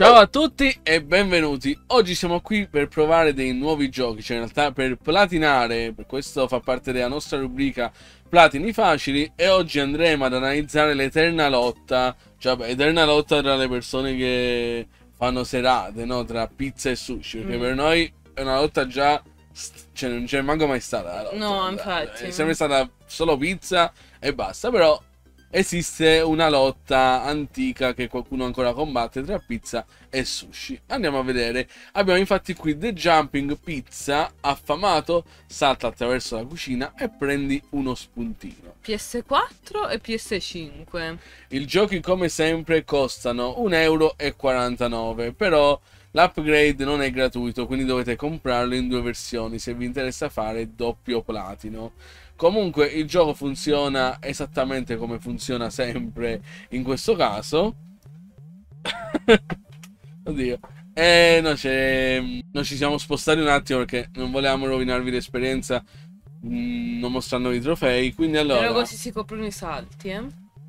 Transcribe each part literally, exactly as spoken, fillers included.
Ciao a tutti e benvenuti. Oggi siamo qui per provare dei nuovi giochi, cioè in realtà per platinare, per questo fa parte della nostra rubrica Platini Facili, e oggi andremo ad analizzare l'eterna lotta, cioè beh, eterna lotta tra le persone che fanno serate, no? Tra pizza e sushi, perché mm. per noi è una lotta già, cioè non c'è manco mai stata la lotta. No, infatti. È sempre stata solo pizza e basta, però esiste una lotta antica che qualcuno ancora combatte tra pizza e sushi. Andiamo a vedere. Abbiamo infatti qui The Jumping Pizza, affamato, salta attraverso la cucina e prendi uno spuntino. P S quattro e P S cinque. I giochi come sempre costano un euro e quarantanove, però l'upgrade non è gratuito, quindi dovete comprarlo in due versioni se vi interessa fare doppio platino. Comunque il gioco funziona esattamente come funziona sempre in questo caso. Oddio. E no, non ci siamo spostati un attimo perché non volevamo rovinarvi l'esperienza mh, non mostrando i trofei. Quindi allora... Però così si coprono i salti, eh?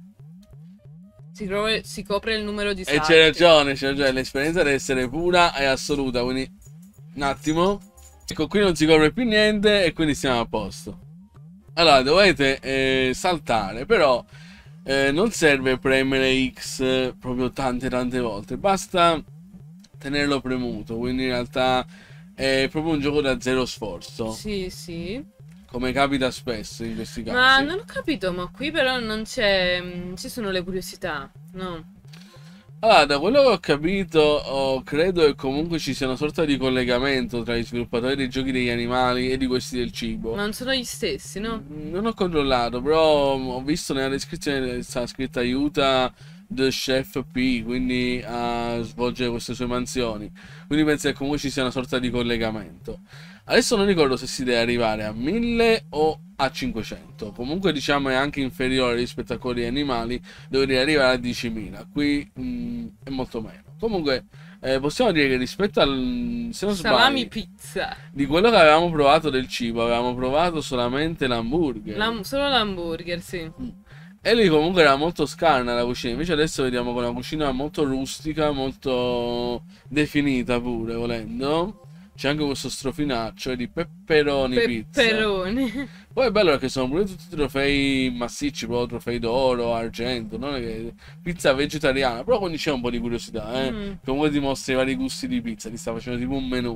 Si copre, si copre il numero di salti. E c'è ragione, c'è ragione. L'esperienza deve essere pura e assoluta. Quindi un attimo. Ecco, qui non si copre più niente e quindi siamo a posto. Allora, dovete eh, saltare, però eh, non serve premere X eh, proprio tante tante volte, basta tenerlo premuto, quindi in realtà è proprio un gioco da zero sforzo. Sì, sì. Come capita spesso in questi casi. Ma non ho capito, ma qui però non c'è, ci sono le curiosità, no? Allora, da quello che ho capito, oh, credo che comunque ci sia una sorta di collegamento tra gli sviluppatori dei giochi degli animali e di questi del cibo. Ma non sono gli stessi, no? Non ho controllato, però ho visto nella descrizione sta scritta aiuta The Chef P, quindi a svolgere queste sue mansioni. Quindi penso che comunque ci sia una sorta di collegamento. Adesso non ricordo se si deve arrivare a mille o a cinquecento. Comunque diciamo è anche inferiore rispetto a quelli animali, dovrei arrivare a diecimila. Qui mh, è molto meno. Comunque eh, possiamo dire che rispetto al, se non salami sbaglio, pizza, di quello che avevamo provato del cibo, avevamo provato solamente l'hamburger. L'ham solo l'hamburger, sì. Mm. E lì comunque era molto scarna la cucina. Invece adesso vediamo con una cucina molto rustica, molto definita pure, volendo. C'è anche questo strofinaccio di pepperoni pizza. Pepperoni. Poi è bello perché sono pure tutti trofei massicci, proprio trofei d'oro, argento, non è che pizza vegetariana, però quindi c'è un po' di curiosità, eh. Mm. Comunque dimostra i vari gusti di pizza, ti sta facendo tipo un menù.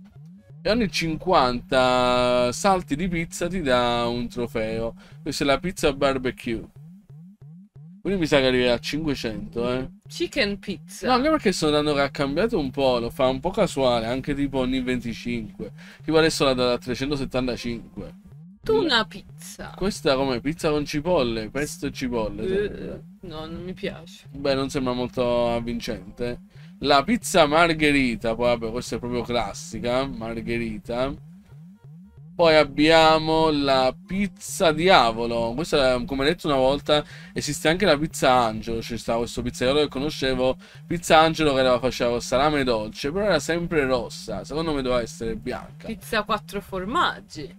E ogni cinquanta salti di pizza ti dà un trofeo. Questa è la pizza barbecue. Quindi mi sa che arriverà a cinquecento, eh. Chicken pizza. No, anche perché sto notando che ha cambiato un po', lo fa un po' casuale, anche tipo ogni venticinque. Tipo adesso la dà da trecentosettantacinque. Tuna pizza. Questa come pizza con cipolle, pesto e cipolle. Uh, no, non mi piace. Beh, non sembra molto avvincente. La pizza margherita, poi vabbè, questa è proprio classica, margherita. Poi abbiamo la pizza diavolo. Questa, come detto una volta, esiste anche la pizza angelo. C'è stava questo pizzaiolo che conoscevo, pizza angelo, che la faceva con salame dolce, però era sempre rossa. Secondo me doveva essere bianca. Pizza quattro formaggi.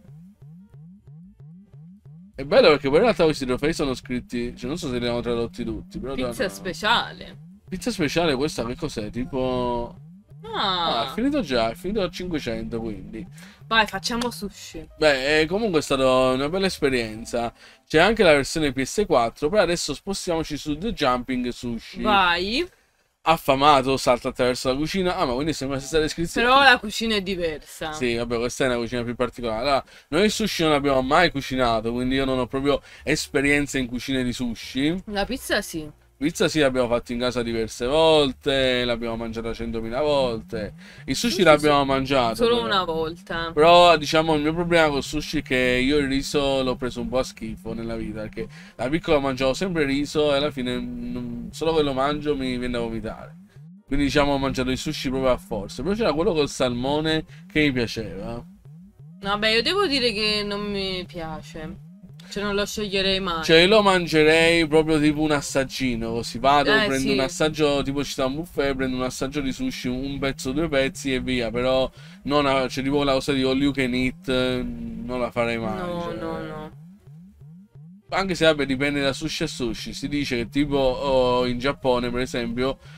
È bello perché poi in realtà questi trofei sono scritti, cioè non so se li hanno tradotti tutti, però pizza no. speciale. Pizza speciale, questa che cos'è? Tipo... Ah. ah, è finito già, è finito a cinquecento, quindi. Vai, facciamo sushi. Beh, eh, comunque è stata una bella esperienza. C'è anche la versione P S quattro, però adesso spostiamoci su The Jumping Sushi. Vai. Affamato, salta attraverso la cucina. Ah, ma quindi sembra la stessa descrizione. Però la cucina è diversa. Sì, vabbè, questa è una cucina più particolare. Allora, noi il sushi non abbiamo mai cucinato, quindi io non ho proprio esperienza in cucine di sushi. La pizza sì. Pizza sì, l'abbiamo fatto in casa diverse volte, l'abbiamo mangiata centomila volte. Il sushi l'abbiamo mangiato solo però. una volta. Però diciamo il mio problema con il sushi è che io il riso l'ho preso un po' a schifo nella vita, perché da piccolo mangiavo sempre riso e alla fine non, solo che lo mangio mi viene a vomitare. Quindi diciamo ho mangiato il sushi proprio a forza. Però c'era quello col salmone che mi piaceva. Vabbè, io devo dire che non mi piace. Cioè non lo sceglierei mai. Cioè io lo mangerei proprio tipo un assaggino. Così vado, eh, prendo sì. un assaggio, tipo ci sta un buffet, prendo un assaggio di sushi, un pezzo, due pezzi e via. Però non c'è cioè, tipo la cosa di all you can eat, non la farei mai. No, cioè. no, no. Anche se vabbè dipende da sushi a sushi. Si dice che tipo oh, in Giappone per esempio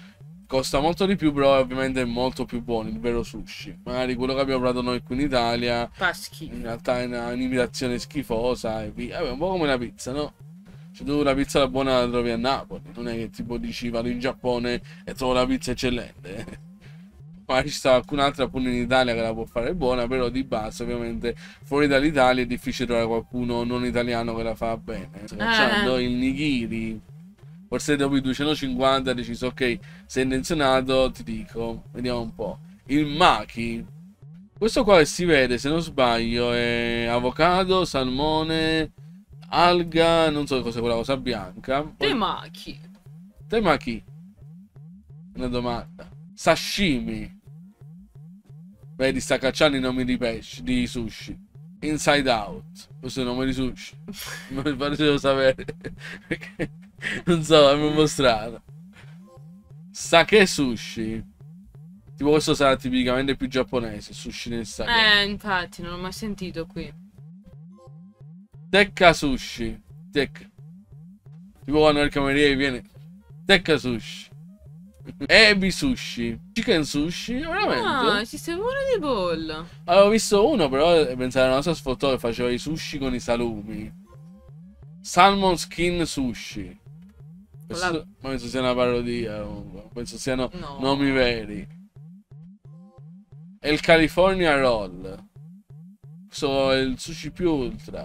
Costa molto di più, però ovviamente è molto più buono il vero sushi. Magari quello che abbiamo provato noi qui in Italia, Fa schifo. in realtà è una- un'imitazione schifosa e via. Vabbè, un po' come la pizza, no? Cioè tu la pizza buona la trovi a Napoli, non è che tipo dici vado in Giappone e trovo la pizza eccellente. Ma ci sta qualcun'altra pure in Italia che la può fare buona, però di base ovviamente fuori dall'Italia è difficile trovare qualcuno non italiano che la fa bene. Sto facendo Eh. il nigiri, forse dopo i duecentocinquanta ho deciso ok, sei intenzionato, ti dico, vediamo un po'. Il maki, questo qua che si vede se non sbaglio è avocado, salmone, alga, non so cos'è quella cosa bianca. Poi, Temaki. temaki, una domanda. Sashimi. Vedi, sta cacciando i nomi di pesci, di sushi. Inside Out. Questo è il nome di sushi. Mi pare devo sapere. Perché, non so, è un po' strano. Sake Sushi. Tipo questo sarà tipicamente più giapponese, sushi nel sake. Eh, infatti, non l'ho mai sentito qui. Tekka Sushi. Tek. Tipo quando il cameriere viene. Tekka Sushi. Ebi Sushi. Chicken Sushi. Veramente? Ah, esiste pure di pollo. Avevo visto uno, però pensavo era una nostra sfottò che faceva i sushi con i salumi. Salmon Skin Sushi. Questo, La- ma penso sia una parodia. Comunque. Penso siano No. nomi veri. E il California Roll. Questo è il sushi più ultra.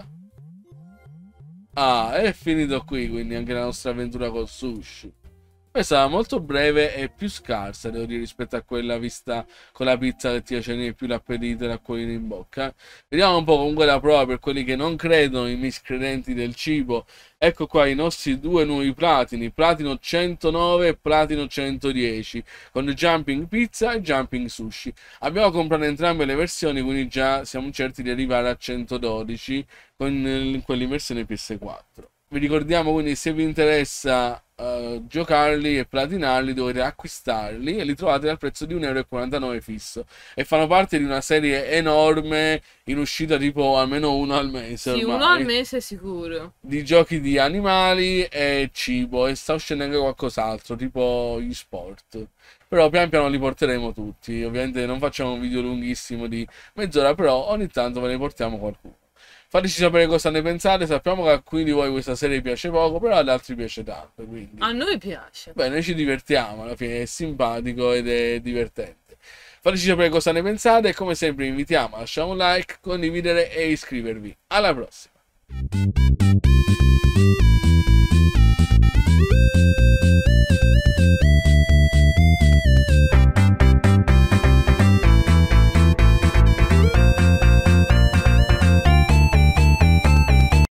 Ah, è finito qui quindi anche la nostra avventura col sushi. Questa era molto breve e più scarsa, devo dire, rispetto a quella vista con la pizza che ti accende più l'appetito e l'acquolina in bocca. Vediamo un po' comunque la prova per quelli che non credono, i miscredenti del cibo. Ecco qua i nostri due nuovi platini, platino centonove e platino centodieci, con Jumping Pizza e Jumping Sushi. Abbiamo comprato entrambe le versioni, quindi già siamo certi di arrivare a centododici con eh, quelli in versione P S quattro. Vi ricordiamo quindi se vi interessa uh, giocarli e platinarli dovete acquistarli e li trovate al prezzo di un euro e quarantanove fisso e fanno parte di una serie enorme in uscita tipo almeno uno al mese Sì, ormai, uno al mese sicuro. di giochi di animali e cibo e sta uscendo anche qualcos'altro tipo gli sport. Però pian piano li porteremo tutti, ovviamente non facciamo un video lunghissimo di mezz'ora, però ogni tanto ve ne portiamo qualcuno. Fateci sapere cosa ne pensate, sappiamo che a alcuni di voi questa serie piace poco, però ad altri piace tanto, quindi... A noi piace. Beh, noi ci divertiamo, alla fine è simpatico ed è divertente. Fateci sapere cosa ne pensate e come sempre vi invitiamo a lasciare un like, condividere e iscrivervi. Alla prossima!